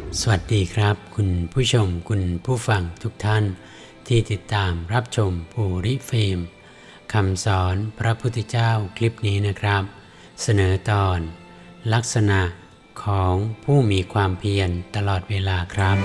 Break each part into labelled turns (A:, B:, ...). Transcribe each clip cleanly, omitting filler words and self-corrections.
A: สวัสดีครับคุณผู้ชมคุณผู้ฟังทุกท่านที่ติดตามรับชมภูริฟิล์มคำสอนพระพุทธเจ้าคลิปนี้นะครับเสนอตอนลักษณะของผู้มีความเพียรตลอดเวลาครับ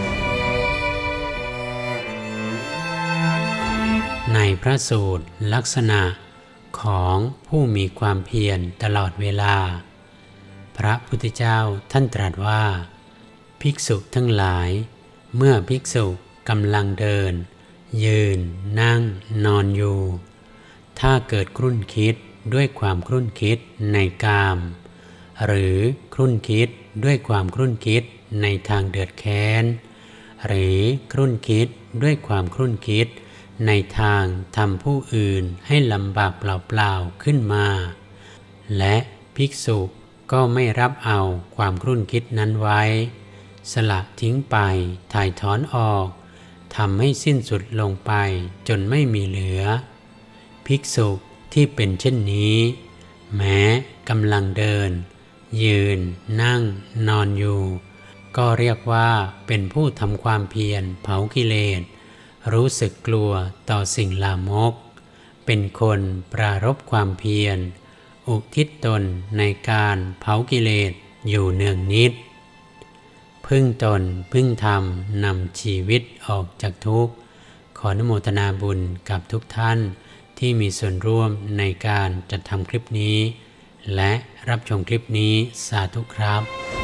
A: ในพระสูตรลักษณะของผู้มีความเพียรตลอดเวลาพระพุทธเจ้าท่านตรัสว่าภิกษุทั้งหลายเมื่อภิกษุกำลังเดินยืนนั่งนอนอยู่ถ้าเกิดครุ่นคิดด้วยความครุ่นคิดในกามหรือครุ่นคิดด้วยความครุ่นคิดในทางเดือดแค้นหรือครุ่นคิดด้วยความครุ่นคิดในทางทำผู้อื่นให้ลำบากเปล่าๆขึ้นมาและภิกษุก็ไม่รับเอาความครุ่นคิดนั้นไว้สละทิ้งไปถ่ายถอนออกทำให้สิ้นสุดลงไปจนไม่มีเหลือภิกษุที่เป็นเช่นนี้แม้กำลังเดินยืนนั่งนอนอยู่ก็เรียกว่าเป็นผู้ทำความเพียรเผากิเลสรู้สึกกลัวต่อสิ่งลามกเป็นคนปรารภความเพียรอุทิศตนในการเผากิเลสอยู่เนืองนิดพึ่งตนพึ่งธรรมนำชีวิตออกจากทุกข์ขออนุโมทนาบุญกับทุกท่านที่มีส่วนร่วมในการจัดทำคลิปนี้และรับชมคลิปนี้สาธุครับ